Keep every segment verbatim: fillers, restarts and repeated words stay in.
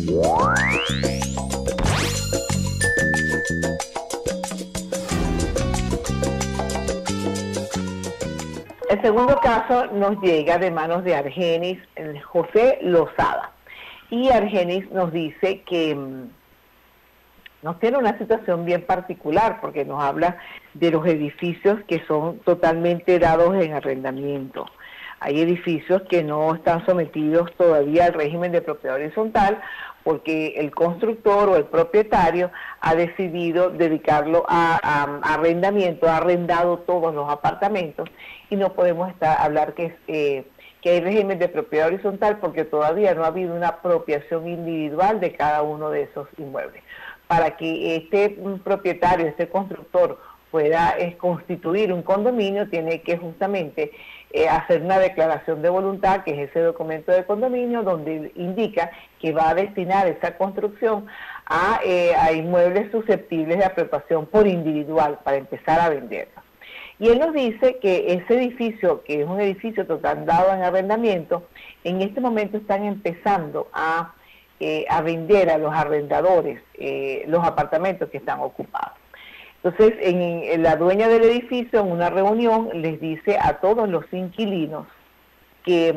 El segundo caso nos llega de manos de Argenis José Lozada. Y Argenis nos dice que mmm, nos tiene una situación bien particular porque nos habla de los edificios que son totalmente dados en arrendamiento. Hay edificios que no están sometidos todavía al régimen de propiedad horizontal porque el constructor o el propietario ha decidido dedicarlo a, a, a arrendamiento, ha arrendado todos los apartamentos y no podemos estar, hablar que, es, eh, que hay régimen de propiedad horizontal porque todavía no ha habido una apropiación individual de cada uno de esos inmuebles. Para que este propietario, este constructor pueda eh, constituir un condominio, tiene que justamente eh, hacer una declaración de voluntad, que es ese documento de condominio, donde indica que va a destinar esa construcción a, eh, a inmuebles susceptibles de apropiación por individual, para empezar a venderla. Y él nos dice que ese edificio, que es un edificio total dado en arrendamiento, en este momento están empezando a, eh, a vender a los arrendadores eh, los apartamentos que están ocupados. Entonces, en, en la dueña del edificio, en una reunión, les dice a todos los inquilinos que,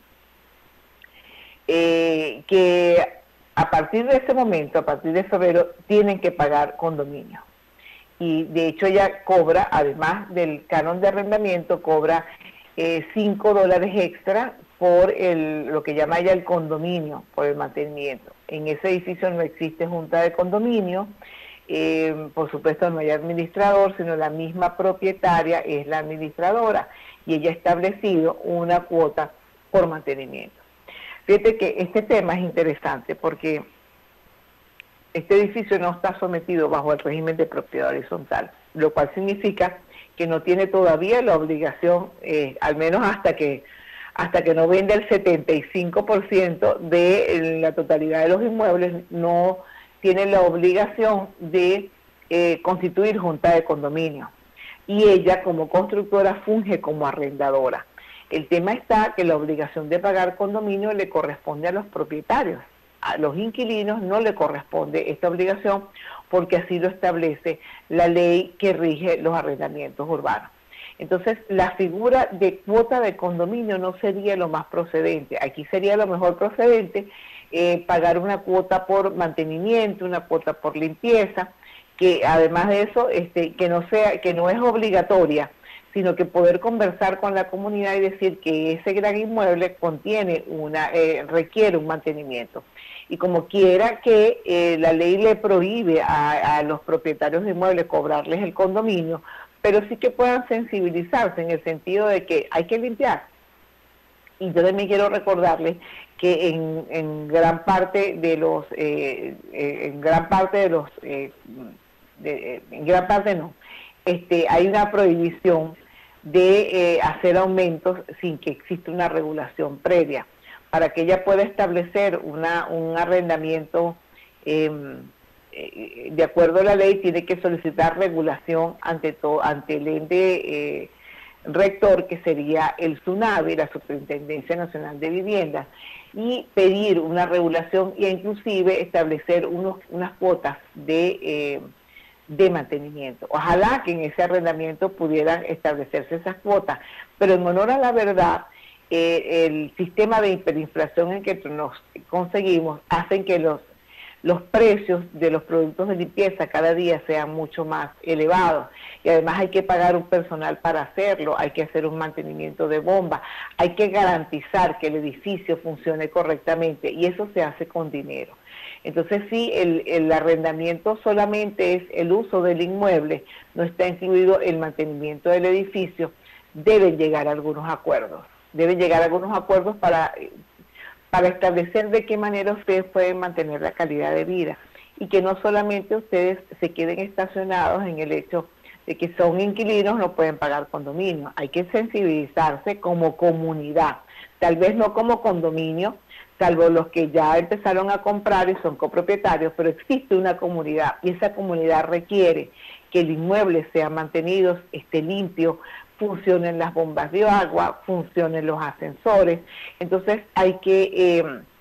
eh, que a partir de ese momento, a partir de febrero, tienen que pagar condominio. Y de hecho ella cobra, además del canon de arrendamiento, cobra eh, cinco dólares extra por el, lo que llama ella el condominio, por el mantenimiento. En ese edificio no existe junta de condominio. Eh, por supuesto no hay administrador, sino la misma propietaria es la administradora y ella ha establecido una cuota por mantenimiento. Fíjate que este tema es interesante porque este edificio no está sometido bajo el régimen de propiedad horizontal, lo cual significa que no tiene todavía la obligación, eh, al menos hasta que hasta que no venda el setenta y cinco por ciento de la totalidad de los inmuebles, no tiene la obligación de eh, constituir junta de condominio. Y ella, como constructora, funge como arrendadora. El tema está que la obligación de pagar condominio le corresponde a los propietarios. A los inquilinos no le corresponde esta obligación porque así lo establece la ley que rige los arrendamientos urbanos. Entonces, la figura de cuota de condominio no sería lo más procedente. Aquí sería lo mejor procedente Eh, pagar una cuota por mantenimiento, una cuota por limpieza, que además de eso, este, que no sea, que no es obligatoria, sino que poder conversar con la comunidad y decir que ese gran inmueble contiene una, eh, requiere un mantenimiento. Y como quiera que eh, la ley le prohíbe a, a los propietarios de inmuebles cobrarles el condominio, pero sí que puedan sensibilizarse en el sentido de que hay que limpiar. Y yo también quiero recordarles que en, en gran parte de los, eh, eh, en gran parte de los, eh, de, en gran parte no, este, hay una prohibición de eh, hacer aumentos sin que exista una regulación previa. Para que ella pueda establecer una, un arrendamiento eh, eh, de acuerdo a la ley, tiene que solicitar regulación ante, to, ante el ente eh, rector, que sería el SUNAVI, la Superintendencia Nacional de Vivienda, y pedir una regulación e inclusive establecer unos, unas cuotas de, eh, de mantenimiento. Ojalá que en ese arrendamiento pudieran establecerse esas cuotas, pero en honor a la verdad, eh, el sistema de hiperinflación en que nos conseguimos hacen que los los precios de los productos de limpieza cada día sean mucho más elevados y además hay que pagar un personal para hacerlo, hay que hacer un mantenimiento de bomba, hay que garantizar que el edificio funcione correctamente y eso se hace con dinero. Entonces sí, el, el arrendamiento solamente es el uso del inmueble, no está incluido el mantenimiento del edificio, deben llegar a algunos acuerdos, deben llegar a algunos acuerdos para... para establecer de qué manera ustedes pueden mantener la calidad de vida y que no solamente ustedes se queden estacionados en el hecho de que son inquilinos, no pueden pagar condominio. Hay que sensibilizarse como comunidad, tal vez no como condominio, salvo los que ya empezaron a comprar y son copropietarios, pero existe una comunidad y esa comunidad requiere que el inmueble sea mantenido, esté limpio, funcionen las bombas de agua, funcionen los ascensores. Entonces hay que eh,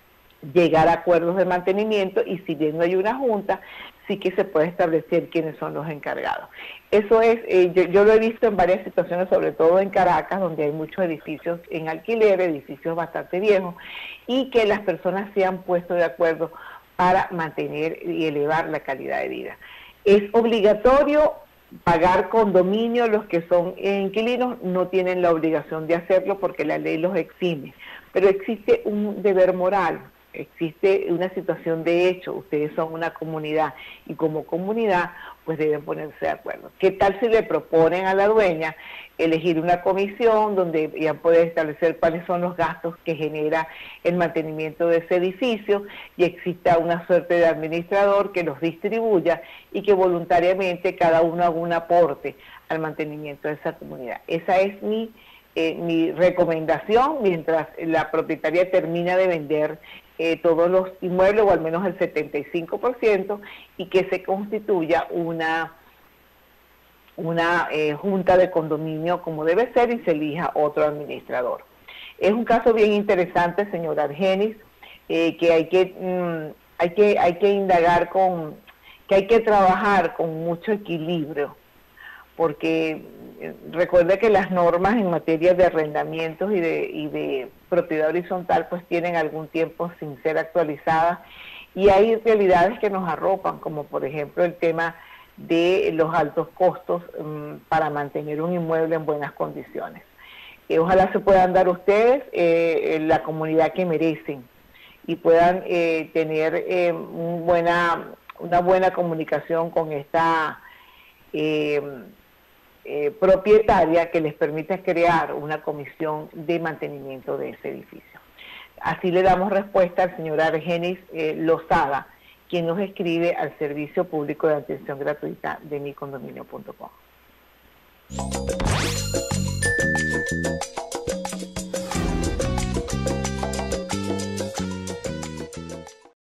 llegar a acuerdos de mantenimiento, y si bien no hay una junta, sí que se puede establecer quiénes son los encargados. Eso es, eh, yo, yo lo he visto en varias situaciones, sobre todo en Caracas, donde hay muchos edificios en alquiler, edificios bastante viejos, y que las personas se han puesto de acuerdo para mantener y elevar la calidad de vida. Es obligatorio pagar condominio. Los que son inquilinos no tienen la obligación de hacerlo porque la ley los exime, pero existe un deber moral, existe una situación de hecho. Ustedes son una comunidad y como comunidad pues deben ponerse de acuerdo. ¿Qué tal si le proponen a la dueña elegir una comisión donde ya puede establecer cuáles son los gastos que genera el mantenimiento de ese edificio, y exista una suerte de administrador que los distribuya y que voluntariamente cada uno haga un aporte al mantenimiento de esa comunidad? Esa es mi Eh, mi recomendación mientras la propietaria termina de vender eh, todos los inmuebles, o al menos el setenta y cinco por ciento, y que se constituya una, una eh, junta de condominio como debe ser, y se elija otro administrador. Es un caso bien interesante, señora Argenis, eh, que, hay que, mm, hay que hay que indagar con, que hay que trabajar con mucho equilibrio, porque recuerde que las normas en materia de arrendamientos y de, y de propiedad horizontal pues tienen algún tiempo sin ser actualizadas, y hay realidades que nos arropan, como por ejemplo el tema de los altos costos um, para mantener un inmueble en buenas condiciones. Eh, ojalá se puedan dar ustedes eh, la comunidad que merecen y puedan eh, tener eh, un buena, una buena comunicación con esta eh, Eh, propietaria, que les permita crear una comisión de mantenimiento de ese edificio. Así le damos respuesta al señor Argenis eh, Lozada, quien nos escribe al servicio público de atención gratuita de mi condominio punto com.